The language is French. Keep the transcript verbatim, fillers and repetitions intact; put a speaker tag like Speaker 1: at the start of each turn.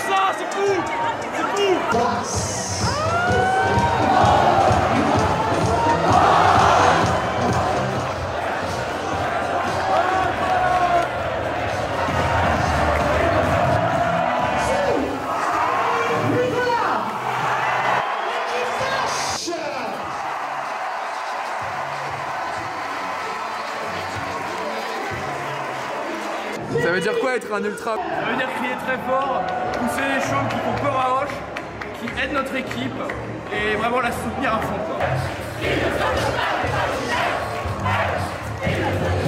Speaker 1: commence là, c'est fou. C'est fou.
Speaker 2: Ça veut dire quoi être un ultra?
Speaker 1: Ça veut dire crier très fort, pousser les choses qui font peur à Auch, qui aident notre équipe et vraiment la soutenir à fond, quoi.